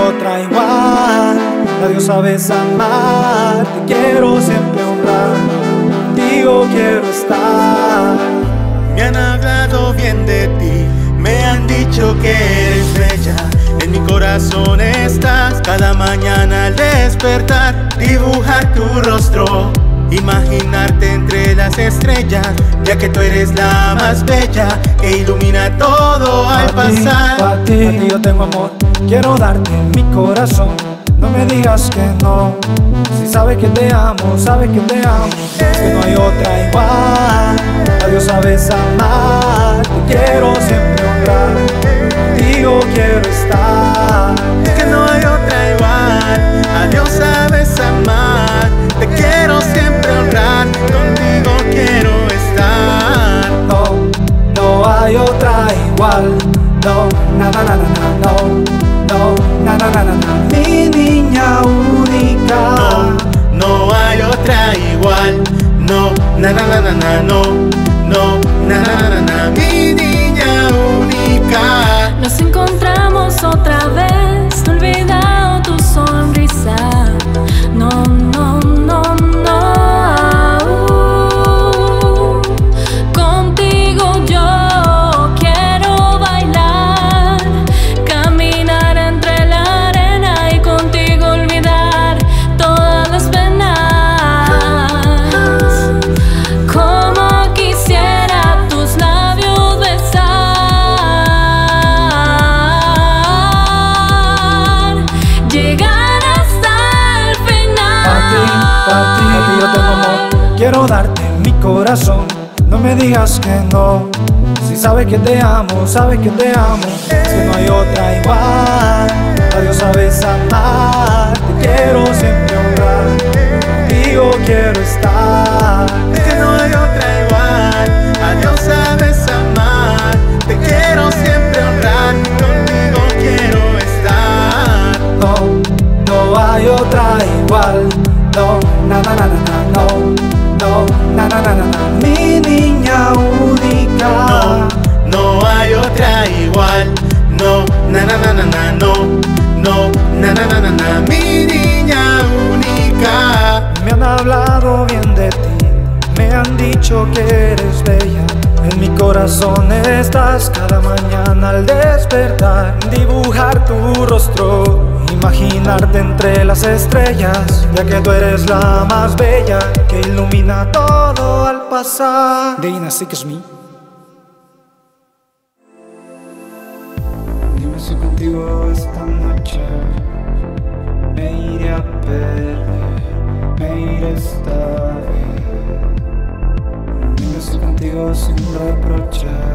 otra igual. La diosa sabes amar, te quiero siempre honrar, contigo quiero estar. Me han hablado bien de ti, me han dicho que eres bella. En mi corazón estás, cada mañana al despertar, dibujar tu rostro, imaginarte entre las estrellas, ya que tú eres la más bella, que ilumina todo al pasar. Para ti yo tengo amor, quiero darte mi corazón. No me digas que no, si sabes que te amo, sabes que te amo. Es que no hay otra igual, a Dios sabes amar, te quiero siempre honrar, contigo quiero estar. Es que no hay otra igual, a Dios sabes amar, te quiero siempre honrar, contigo quiero estar. No, no hay otra igual, no, na na na na na, no. No, na na na na na, mi niña única. No, no hay otra igual. No, na na na na na, no. No, na na na na, mi niña única. Nos encontramos otra vez, no he olvidado tu sonrisa. No, no, no, no. Contigo yo quiero bailar, caminar entre la arena y contigo olvidar todas las penas. Como quisiera tus labios besar, llegar hasta el final. Pa' ti yo tengo amor, quiero darte mi corazón. No me digas que no, si sabes que te amo, sabes que te amo. Es que no hay otra igual, a Dios sabes amar, te quiero siempre honrar, contigo quiero estar. Es que no hay otra igual, a Dios sabes amar, te quiero siempre honrar, contigo quiero estar. No, no hay otra igual, no, na na na na na, no. No, na na na na na, mi niña única. No, no hay otra igual. No, na na na na na, no. No, na na na na na, mi niña única. Me han hablado bien de ti, me han dicho que eres bella. En mi corazón estás cada mañana al despertar, dibujar tu rostro, imaginarte entre las estrellas, ya que tú eres la más bella, que ilumina todo al pasar. Dina, sí que es mí. Dime si contigo esta noche me iré a perder, me iré a estar bien. Dime si contigo sin reprochar